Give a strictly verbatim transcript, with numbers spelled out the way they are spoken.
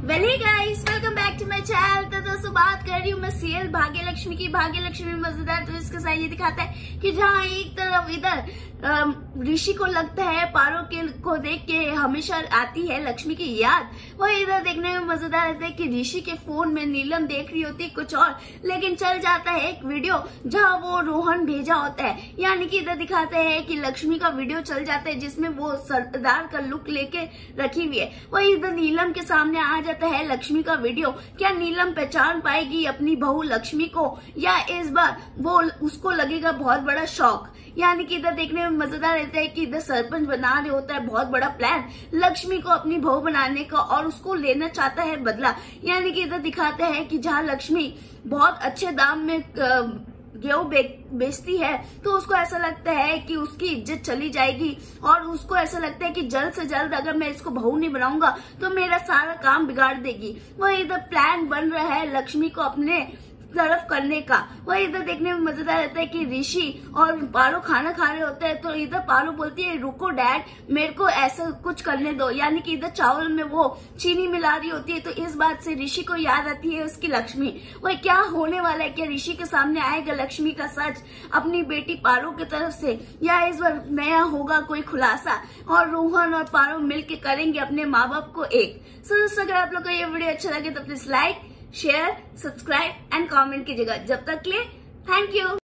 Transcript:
Well hey guys, welcome back to my channel. तो दोस्तों बात कर रही हूँ मैं सीरियल भाग्य लक्ष्मी की। भाग्य लक्ष्मी मजेदार ट्विस्ट के साथ ये दिखाता है कि जहाँ एक तरफ इधर ऋषि को लगता है पारो के को देख के हमेशा आती है लक्ष्मी की याद, वही इधर देखने में मजेदार रहता है कि ऋषि के फोन में नीलम देख रही होती है कुछ और, लेकिन चल जाता है एक वीडियो जहाँ वो रोहन भेजा होता है। यानी कि इधर दिखाते हैं कि लक्ष्मी का वीडियो चल जाता है जिसमें वो सरदार का लुक लेके रखी हुई है। वही इधर नीलम के सामने आ जाता है लक्ष्मी का वीडियो। क्या नीलम पहचान पाएगी अपनी बहू लक्ष्मी को, या इस बार वो उसको लगेगा बहुत बड़ा शौक। यानी कि इधर देखने में मजेदार रहता है कि इधर सरपंच बना रहे होता है बहुत बड़ा प्लान लक्ष्मी को अपनी बहू बनाने का, और उसको लेना चाहता है बदला। यानी कि इधर दिखाते हैं कि जहाँ लक्ष्मी बहुत अच्छे दाम में गेहूं बेचती है तो उसको ऐसा लगता है कि उसकी इज्जत चली जाएगी, और उसको ऐसा लगता है कि जल्द से जल्द अगर मैं इसको बहू नहीं बनाऊंगा तो मेरा सारा काम बिगाड़ देगी। वह इधर प्लान बन रहा है लक्ष्मी को अपने तरफ करने का। वह इधर देखने में मजेदार रहता है कि ऋषि और पारो खाना खा रहे होते हैं तो इधर पारो बोलती है रुको डैड, मेरे को ऐसा कुछ करने दो। यानी कि इधर चावल में वो चीनी मिला रही होती है तो इस बात से ऋषि को याद आती है उसकी लक्ष्मी। वह क्या होने वाला है, क्या ऋषि के सामने आएगा लक्ष्मी का सच अपनी बेटी पारो की तरफ से, या इस बार नया होगा कोई खुलासा और रोहन और पारो मिलके करेंगे अपने माँ बाप को एक। सो दोस्तों अगर आप लोग को ये वीडियो अच्छा लगे तो please like share subscribe and comment कीजिएगा। जब तक के लिए थैंक यू।